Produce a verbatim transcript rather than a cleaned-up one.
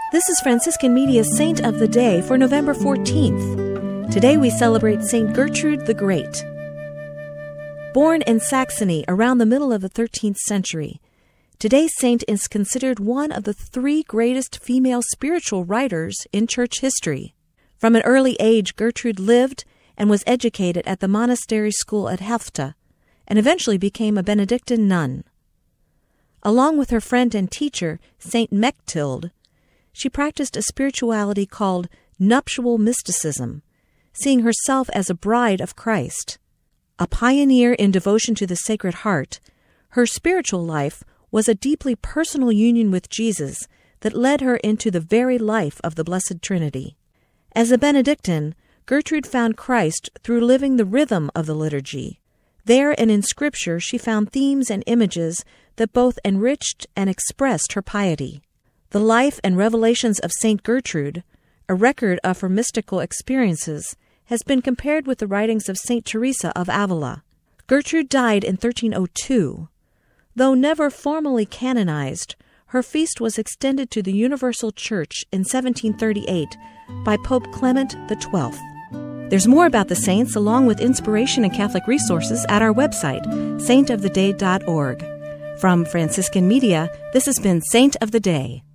This is Franciscan Media's Saint of the Day for November fourteenth. Today we celebrate Saint Gertrude the Great. Born in Saxony around the middle of the thirteenth century, today's saint is considered one of the three greatest female spiritual writers in church history. From an early age, Gertrude lived and was educated at the monastery school at Helfta, and eventually became a Benedictine nun. Along with her friend and teacher, Saint Mechtild, she practiced a spirituality called nuptial mysticism, seeing herself as a bride of Christ. A pioneer in devotion to the Sacred Heart, her spiritual life was a deeply personal union with Jesus that led her into the very life of the Blessed Trinity. As a Benedictine, Gertrude found Christ through living the rhythm of the liturgy. There and in Scripture she found themes and images that both enriched and expressed her piety. The life and revelations of Saint Gertrude, a record of her mystical experiences, has been compared with the writings of Saint Teresa of Avila. Gertrude died in thirteen oh two. Though never formally canonized, her feast was extended to the Universal Church in seventeen thirty-eight by Pope Clement the twelfth. There's more about the saints along with inspiration and Catholic resources at our website, saint of the day dot org. From Franciscan Media, this has been Saint of the Day.